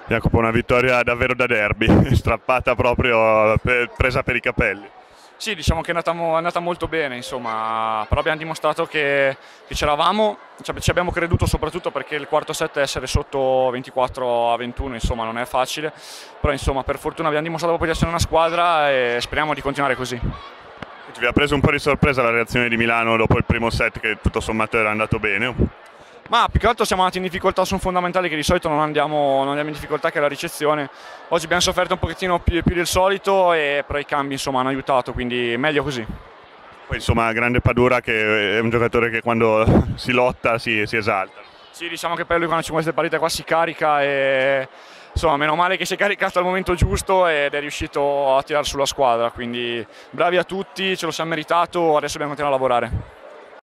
Jacopo, una vittoria davvero da derby, strappata proprio, presa per i capelli. Sì, diciamo che è andata molto bene, insomma, però abbiamo dimostrato che c'eravamo, ci abbiamo creduto soprattutto perché il quarto set essere sotto 24-21, insomma, non è facile, però insomma, per fortuna abbiamo dimostrato proprio di essere una squadra e speriamo di continuare così. Ti ha preso un po' di sorpresa la reazione di Milano dopo il primo set che tutto sommato era andato bene? Ma più che altro siamo andati in difficoltà su un fondamentale che di solito non andiamo in difficoltà, che è la ricezione. Oggi abbiamo sofferto un pochettino più del solito, però i cambi insomma hanno aiutato, quindi meglio così. Poi insomma grande Padura che è un giocatore che quando si lotta si esalta. Sì, diciamo che per lui quando ci queste partite qua si carica e insomma meno male che si è caricato al momento giusto ed è riuscito a tirare sulla squadra, quindi bravi a tutti, ce lo siamo meritato, adesso dobbiamo continuare a lavorare.